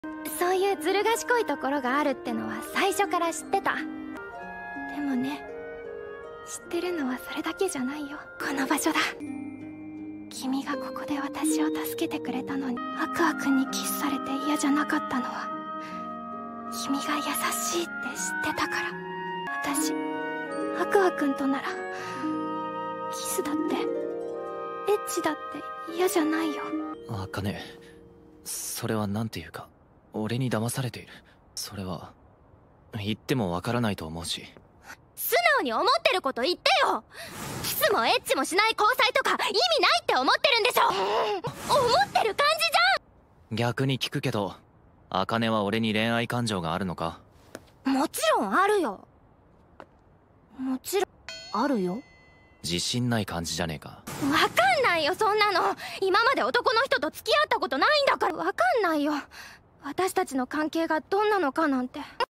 そういうずる賢いところがあるってのは最初から知ってた。でもね、知ってるのはそれだけじゃないよ。この場所だ。君がここで私を助けてくれたのに、アクア君にキスされて嫌じゃなかったのは君が優しいって知ってたから。私アクア君とならキスだってエッチだって嫌じゃないよ。 茜、それはなんていうか俺に騙されている。それは言ってもわからないと思うし。 素直に思ってること言ってよ。キスもエッチもしない交際とか意味ないって思ってるんでしょ。思ってる感じじ逆に聞くけど、茜は俺に恋愛感情があるのか？ もちろんあるよ。もちろんあるよ。 自信ない感じじゃねえか。 わかんないよそんなの。今まで男の人と付き合ったことないんだから。わかんないよ私たちの関係がどんなのかなんて。